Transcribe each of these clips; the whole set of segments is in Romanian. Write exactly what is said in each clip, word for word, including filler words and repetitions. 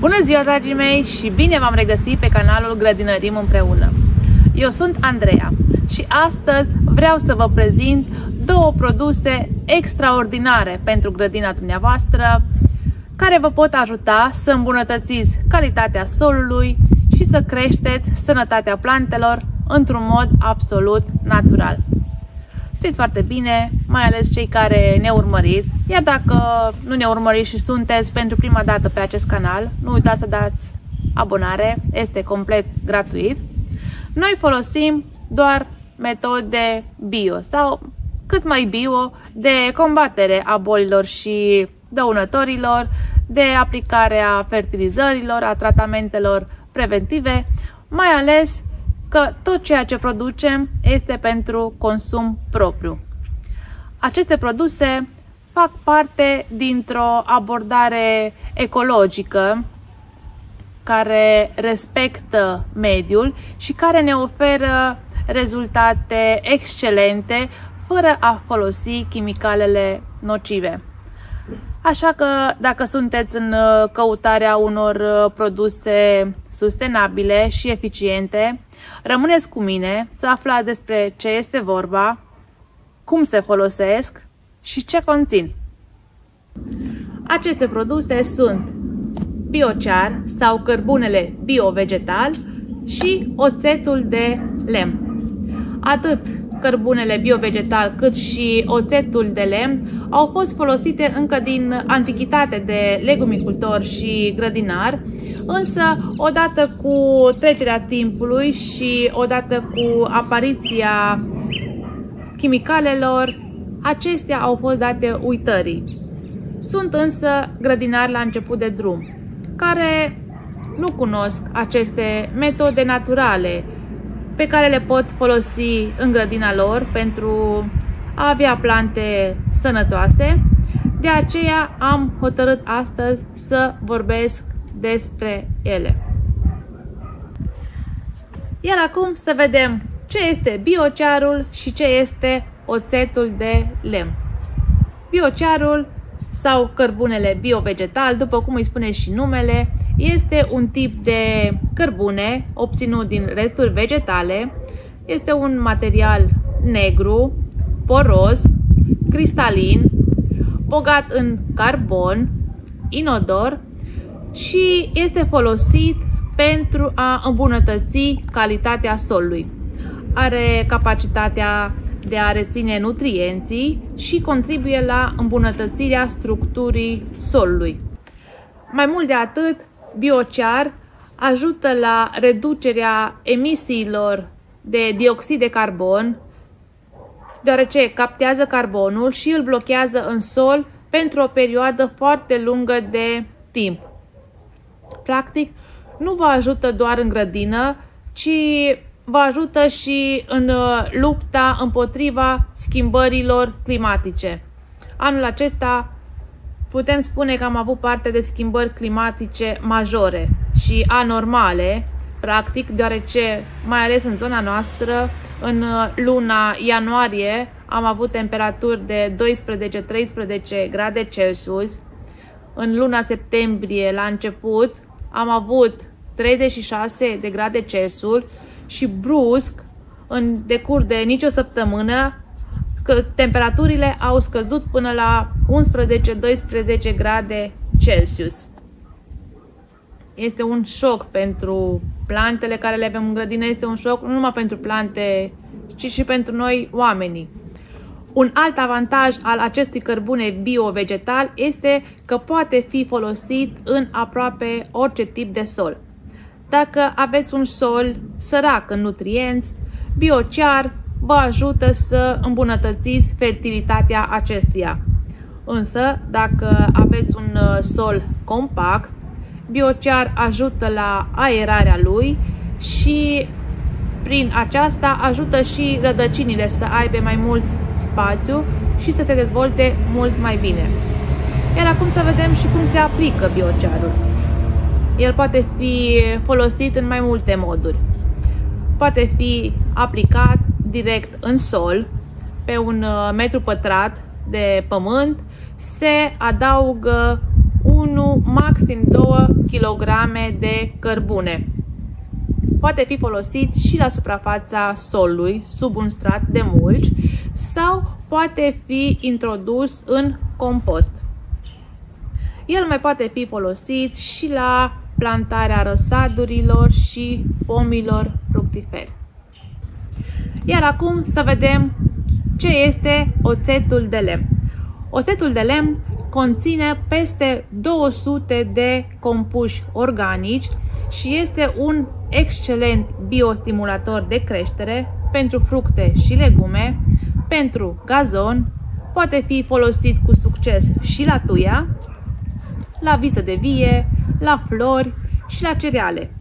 Bună ziua, dragii mei, și bine v-am regăsit pe canalul Grădinărim împreună. Eu sunt Andreea și astăzi vreau să vă prezint două produse extraordinare pentru grădina dumneavoastră, care vă pot ajuta să îmbunătățiți calitatea solului și să creșteți sănătatea plantelor într-un mod absolut natural. Știți foarte bine, mai ales cei care ne urmăriți, iar dacă nu ne urmăriți și sunteți pentru prima dată pe acest canal, nu uitați să dați abonare, este complet gratuit. Noi folosim doar metode bio sau cât mai bio de combatere a bolilor și dăunătorilor, de aplicare a fertilizărilor, a tratamentelor preventive, mai ales că tot ceea ce producem este pentru consum propriu. Aceste produse fac parte dintr-o abordare ecologică care respectă mediul și care ne oferă rezultate excelente fără a folosi chimicalele nocive. Așa că dacă sunteți în căutarea unor produse sustenabile și eficiente, rămâneți cu mine să aflați despre ce este vorba, cum se folosesc și ce conțin. Aceste produse sunt biochar sau cărbunele bio-vegetal și oțetul de lemn. Atât cărbunele bio-vegetal cât și oțetul de lemn au fost folosite încă din antichitate de legumicultori și grădinari, însă odată cu trecerea timpului și odată cu apariția chimicalelor, acestea au fost date uitării. Sunt însă grădinari la început de drum care nu cunosc aceste metode naturale pe care le pot folosi în grădina lor pentru a avea plante sănătoase. De aceea am hotărât astăzi să vorbesc despre ele. Iar acum să vedem ce este biocharul și ce este oțetul de lemn. Biocharul sau cărbunele bio-vegetal, după cum îi spune și numele, este un tip de cărbune obținut din resturi vegetale. Este un material negru, poros, cristalin, bogat în carbon, inodor și este folosit pentru a îmbunătăți calitatea solului. Are capacitatea de a reține nutrienții și contribuie la îmbunătățirea structurii solului. Mai mult de atât, biochar ajută la reducerea emisiilor de dioxid de carbon, deoarece captează carbonul și îl blochează în sol pentru o perioadă foarte lungă de timp. Practic, nu vă ajută doar în grădină, ci vă ajută și în lupta împotriva schimbărilor climatice. Anul acesta putem spune că am avut parte de schimbări climatice majore și anormale, practic, deoarece, mai ales în zona noastră, în luna ianuarie am avut temperaturi de doisprezece treisprezece grade Celsius. În luna septembrie, la început, am avut treizeci și șase de grade Celsius și brusc, în decurs de nicio săptămână, că temperaturile au scăzut până la unsprezece doisprezece grade Celsius. Este un șoc pentru plantele care le avem în grădină, este un șoc nu numai pentru plante, ci și pentru noi oamenii. Un alt avantaj al acestui cărbune bio-vegetal este că poate fi folosit în aproape orice tip de sol. Dacă aveți un sol sărac în nutrienți, biochar vă ajută să îmbunătățiți fertilitatea acestuia. Însă, dacă aveți un sol compact, biochar ajută la aerarea lui și prin aceasta ajută și rădăcinile să aibă mai mult spațiu și să se dezvolte mult mai bine. Iar acum să vedem și cum se aplică biocharul. El poate fi folosit în mai multe moduri. Poate fi aplicat direct în sol, pe un metru pătrat de pământ, se adaugă unu unu, maxim doi kilograme de cărbune. Poate fi folosit și la suprafața solului, sub un strat de mulci, sau poate fi introdus în compost. El mai poate fi folosit și la plantarea răsadurilor și pomilor fructiferi. Iar acum să vedem ce este oțetul de lemn. Oțetul de lemn conține peste două sute de compuși organici și este un excelent biostimulator de creștere pentru fructe și legume, pentru gazon, poate fi folosit cu succes și la tuia, la viță de vie, la flori și la cereale.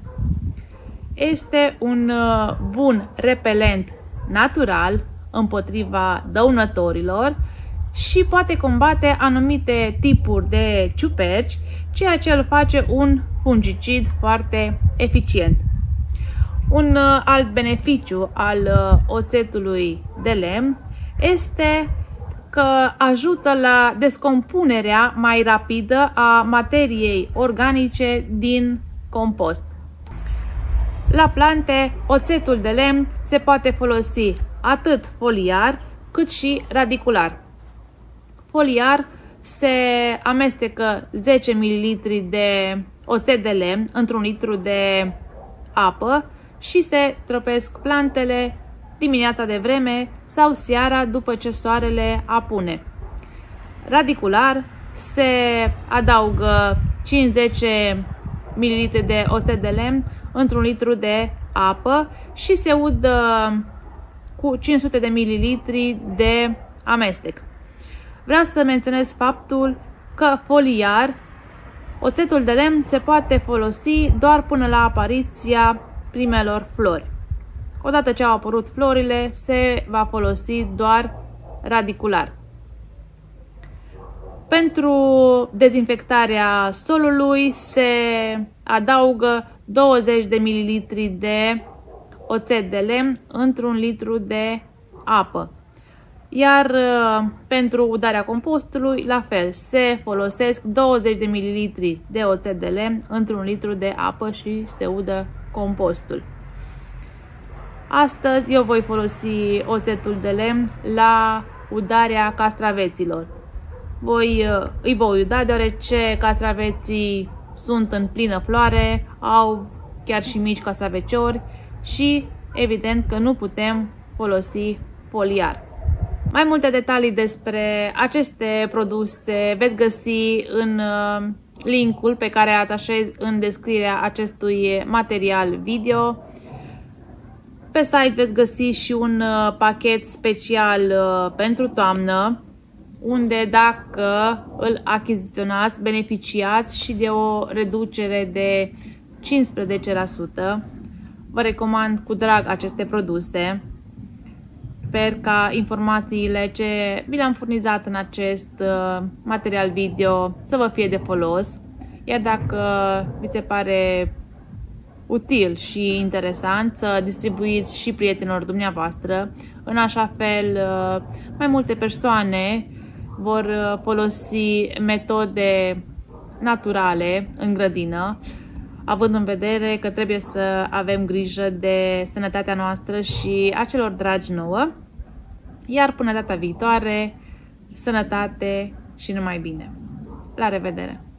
Este un bun repelent natural împotriva dăunătorilor și poate combate anumite tipuri de ciuperci, ceea ce îl face un fungicid foarte eficient. Un alt beneficiu al oțetului de lemn este că ajută la descompunerea mai rapidă a materiei organice din compost. La plante, oțetul de lemn se poate folosi atât foliar cât și radicular. Foliar se amestecă zece mililitri de oțet de lemn într-un litru de apă și se tropesc plantele dimineața de vreme sau seara după ce soarele apune. Radicular se adaugă cinci zece mililitri de oțet de lemn într-un litru de apă și se udă cu cinci sute de mililitri de amestec. Vreau să menționez faptul că foliar, oțetul de lemn se poate folosi doar până la apariția primelor flori. Odată ce au apărut florile, se va folosi doar radicular. Pentru dezinfectarea solului se adaugă douăzeci de mililitri de oțet de lemn într-un litru de apă. Iar pentru udarea compostului, la fel, se folosesc douăzeci de mililitri de oțet de lemn într-un litru de apă și se udă compostul. Astăzi eu voi folosi oțetul de lemn la udarea castraveților. Voi, îi voi uda deoarece castraveții sunt în plină floare, au chiar și mici castraveciori și evident că nu putem folosi foliar. Mai multe detalii despre aceste produse veți găsi în linkul pe care atașez în descrierea acestui material video. Pe site veți găsi și un pachet special pentru toamnă, unde dacă îl achiziționați, beneficiați și de o reducere de cincisprezece la sută. Vă recomand cu drag aceste produse. Sper ca informațiile ce vi le-am furnizat în acest material video să vă fie de folos. Iar dacă vi se pare util și interesant, să distribuiți și prietenilor dumneavoastră. În așa fel, mai multe persoane vor folosi metode naturale în grădină, având în vedere că trebuie să avem grijă de sănătatea noastră și a celor dragi nouă. Iar până data viitoare, sănătate și numai bine! La revedere!